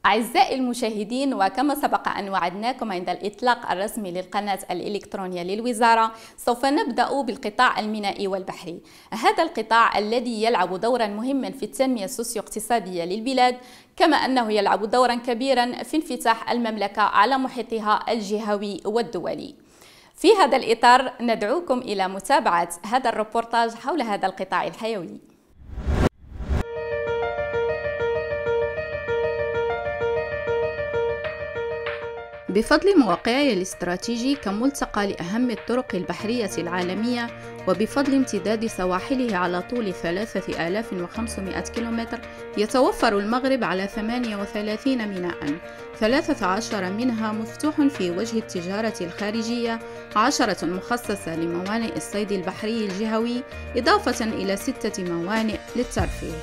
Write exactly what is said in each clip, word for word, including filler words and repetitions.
أعزائي المشاهدين، وكما سبق أن وعدناكم عند الإطلاق الرسمي للقناة الإلكترونية للوزارة، سوف نبدأ بالقطاع المينائي والبحري. هذا القطاع الذي يلعب دورا مهما في التنمية السوسيو-اقتصادية للبلاد، كما أنه يلعب دورا كبيرا في انفتاح المملكة على محيطها الجهوي والدولي. في هذا الإطار ندعوكم إلى متابعة هذا الريبورتاج حول هذا القطاع الحيوي. بفضل موقعه الاستراتيجي كملتقى لأهم الطرق البحرية العالمية، وبفضل امتداد سواحله على طول ثلاثة آلاف وخمسمائة كيلومتر، يتوفر المغرب على ثمانية وثلاثين ميناء، ثلاثة عشر منها مفتوح في وجه التجارة الخارجية، عشرة مخصصة لموانئ الصيد البحري الجهوي، إضافة إلى ستة موانئ للترفيه.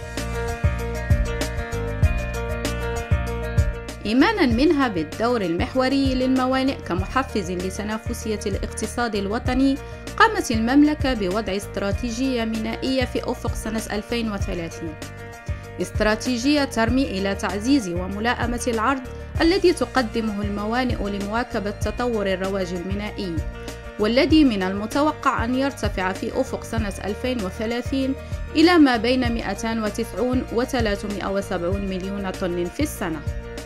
إيمانا منها بالدور المحوري للموانئ كمحفز لتنافسية الاقتصاد الوطني، قامت المملكة بوضع استراتيجية مينائية في أفق سنة ألفين وثلاثين، استراتيجية ترمي إلى تعزيز وملائمة العرض الذي تقدمه الموانئ لمواكبة تطور الرواج المينائي، والذي من المتوقع أن يرتفع في أفق سنة ألفين وثلاثين إلى ما بين مئتين وتسعين و ثلاثمائة وسبعين مليون طن في السنة.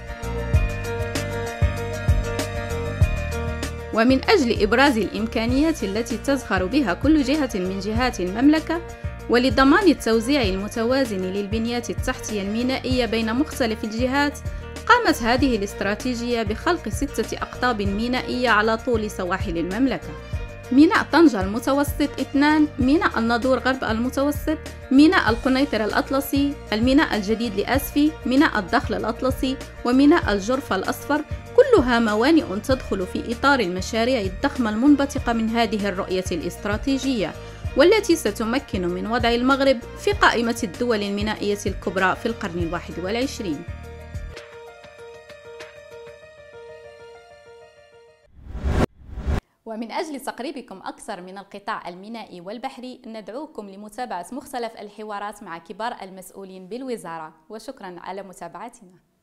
ومن أجل إبراز الإمكانيات التي تزخر بها كل جهة من جهات المملكة، ولضمان التوزيع المتوازن للبنيات التحتية المينائية بين مختلف الجهات، قامت هذه الاستراتيجية بخلق ستة أقطاب مينائية على طول سواحل المملكة: ميناء طنجة المتوسط اثنان، ميناء الناظور غرب المتوسط، ميناء القنيطرة الأطلسي، الميناء الجديد لأسفي، ميناء الدخل الأطلسي، وميناء الجرفة الأصفر، كلها موانئ تدخل في إطار المشاريع الضخمة المنبثقة من هذه الرؤية الاستراتيجية، والتي ستمكن من وضع المغرب في قائمة الدول المينائية الكبرى في القرن الواحد والعشرين. ومن أجل تقريبكم أكثر من القطاع المينائي والبحري، ندعوكم لمتابعة مختلف الحوارات مع كبار المسؤولين بالوزارة، وشكرا على متابعتنا.